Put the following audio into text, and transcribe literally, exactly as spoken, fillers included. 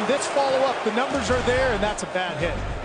this follow-up, the numbers are there, and that's a bad hit.